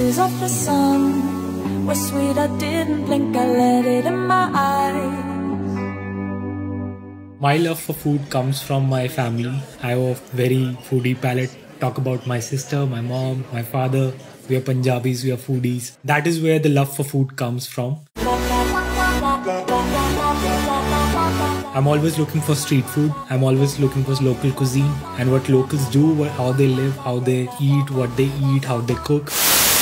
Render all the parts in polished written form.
phases of the sun were sweet, I didn't blink, I let it in my eyes. My love for food comes from my family. I have a very foodie palate. Talk about my sister, my mom, my father. We are Punjabis, we are foodies. That is where the love for food comes from. I'm always looking for street food. I'm always looking for local cuisine and what locals do, how they live, how they eat, what they eat, how they cook.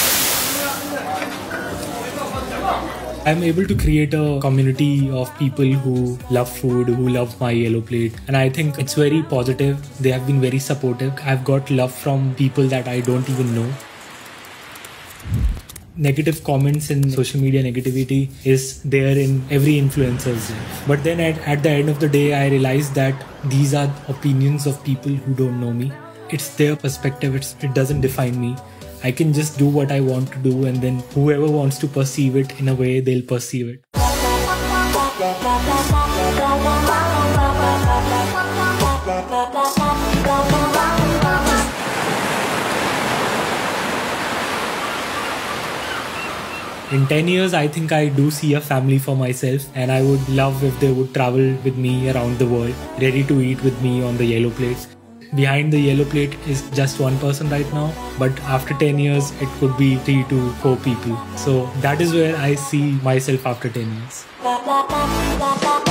I'm able to create a community of people who love food, who love my yellow plate. And I think it's very positive. They have been very supportive. I've got love from people that I don't even know. Negative comments in social media, negativity is there in every influencer's life. But then at the end of the day, I realized that these are opinions of people who don't know me. It's their perspective. It doesn't define me. I can just do what I want to do, and then whoever wants to perceive it in a way, they'll perceive it. In 10 years, I think I do see a family for myself, and I would love if they would travel with me around the world, ready to eat with me on the yellow plate. Behind the yellow plate is just one person right now, but after 10 years, it could be 3 to 4 people. So that is where I see myself after 10 years.